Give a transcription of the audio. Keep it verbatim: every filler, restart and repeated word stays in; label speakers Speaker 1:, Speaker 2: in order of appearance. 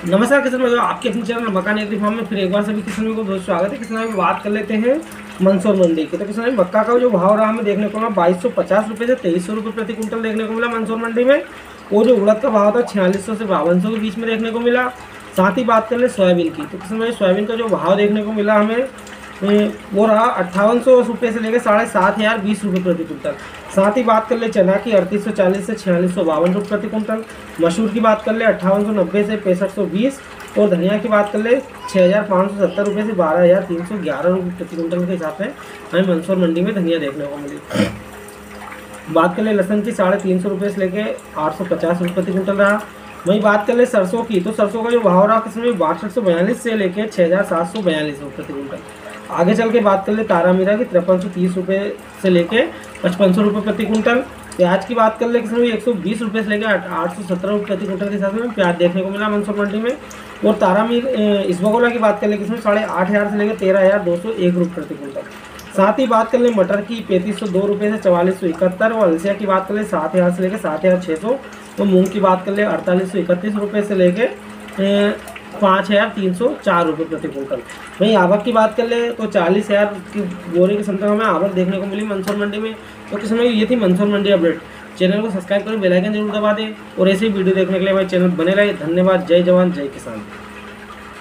Speaker 1: नमस्कार किसान भाइयों, आपके अपने चैनल मकान एग्री फार्म में फिर एक बार सभी किसान भाइयों को बहुत स्वागत है। किसान भाई बात कर लेते हैं मंदसौर मंडी की। तो किसान भाई मक्का का जो भाव रहा हमें देखने को मिला बाईस सौ पचास रुपये से तेईस सौ रुपये प्रति कुंटल देखने को मिला मंदसौर मंडी में। और जो उड़द का भाव था छियालीस सौ से बावन सौ के बीच में देखने को मिला। साथ ही बात कर ले सोयाबीन की, तो किसान भाई सोयाबीन का जो भाव देखने को मिला हमें वो रहा अट्ठावन सौ रुपये से लेकर साढ़े सात हज़ार बीस रुपये प्रति कुंटल। साथ ही बात कर ले चना की अड़तीस सौ चालीस से छियालीस सौ बावन रुपये प्रति कुंटल। मसूर की बात कर ले अट्ठावन सौ नब्बे से पैंसठ सौ बीस। और धनिया की बात कर ले छः हज़ार पाँच सौ सत्तर रुपये से बारह हज़ार तीन सौ ग्यारह रुपये प्रति कुंटल के हिसाब से हमें मंदसौर मंडी में धनिया देखने को मिली। बात कर ले लहसुन की साढ़े तीन सौ रुपये से लेके आठ सौ पचास रुपये प्रति कुंटल रहा। वहीं बात कर ले सरसों की, तो सरसों का जो भाव रहा किसमें बासठ सौ बयालीस से लेके छः हज़ार सात सौ बयालीस रुपये प्रति कुंटल। आगे चल के बात कर ले तारा मीरा की तिरपन सौ तीस रुपये से लेके पचपन सौ रुपये प्रति कुंटल। प्याज की बात कर ले किसमें एक सौ बीस रुपये से लेकर आठ सौ सत्रह रुपये प्रति कुंटल के हिसाब से प्याज देखने को मिला मंदसौर मंडी में। और तारा मीर इसबगोला की बात कर ले किसमें साढ़े आठ हज़ार से लेकर तेरह हज़ार दो सौ एक रुपये प्रति कुंटल। साथ ही बात कर ले मटर की पैंतीस सौ दो रुपये से चवालीस सौ इकहत्तर। और अलसिया की बात कर ले सात हज़ार से लेकर सात हज़ार छः सौ। तो मूंग की बात कर ले अड़तालीस सौ इकतीस रुपये से लेकर पाँच हज़ार तीन सौ चार रुपये प्रति कुंटल। वहीं आवक की बात कर ले तो चालीस हज़ार की बोरी की संख्या हमें आवक देखने को मिली मंदसौर मंडी में। तो किसान भाई ये थी मंदसौर मंडी अपडेट। चैनल को सब्सक्राइब करें, बेल आइकन जरूर दबा दें और ऐसे ही वीडियो देखने के लिए हमारे चैनल बने रहे। धन्यवाद। जय जवान जय किसान।